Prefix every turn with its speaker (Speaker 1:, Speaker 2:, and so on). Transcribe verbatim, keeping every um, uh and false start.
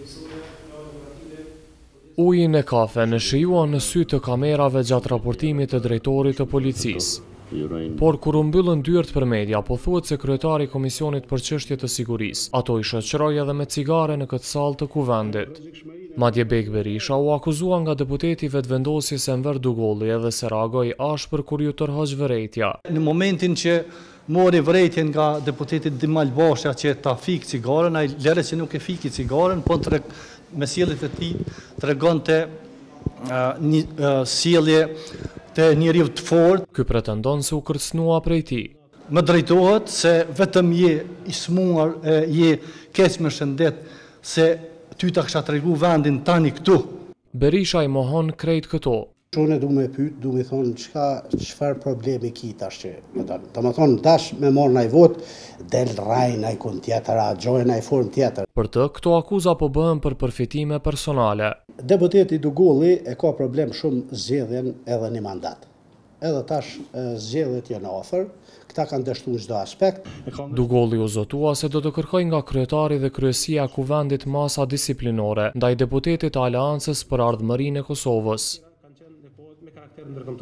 Speaker 1: Ujin e kafe në shijuan në sy të kamerave gjatë raportimit të drejtorit të policisë. Por kur u mbyllën dyert për media, po thuhet se kryetari i Komisionit për çështje të sigurisë, ato i shoqëroi edhe me cigare në këtë sallë të kuvendit. Madje Bek Berisha u akuzua nga deputeti vetëvendosjes Enver Dugolli edhe se reagoi ashpër kur ju tërhoq vërejtja.
Speaker 2: Në momentin që mori vërejtjen nga deputeti Dimal Basha që ta fik cigaren, ai lere që nuk e fiki cigaren, po të me sjelljet e tij tregonte uh, një uh, sjellje të njeriu të fortë.
Speaker 1: Ky pretendon se u kërcënua prej tij.
Speaker 2: Më drejtohet se vetëm je i smuar, e, je keq me shëndet se ty ta kisha tregu vendin tani këtu.
Speaker 1: Berisha i mohon krejt këto.
Speaker 3: Unë du me pyet, du me thonë çka çfarë problemi ki tash që, do të thonë tash me marr ndaj vot, del raj ndaj kon tjetër, a gjojë ndaj formë tjetër.
Speaker 1: Për të, këto akuza po bëhen për përfitime personale.
Speaker 3: Deputeti Dugolli e ka problem shumë zgjedhjen edhe një mandat. Edhe tash zgjedhjet janë afër, këta kanë dështuar çdo aspekt.
Speaker 1: Dugolli u zotua se do të kërkojë nga kryetari dhe kryesia e kuvendit masa disiplinore ndaj deputetit të Aleancës për Ardhmërinë e Kosovës.